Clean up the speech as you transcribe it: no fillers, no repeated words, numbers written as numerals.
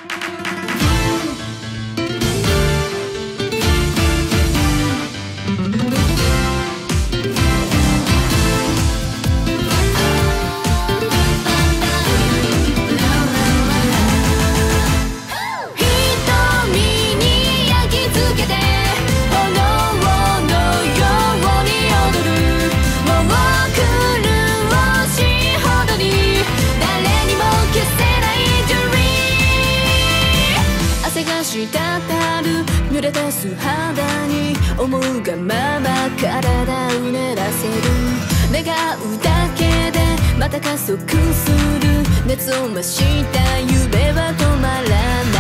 滴る濡れた素肌に思うがまま体をうねらせる。願うだけでまた加速する。熱を増した夢は止まらない。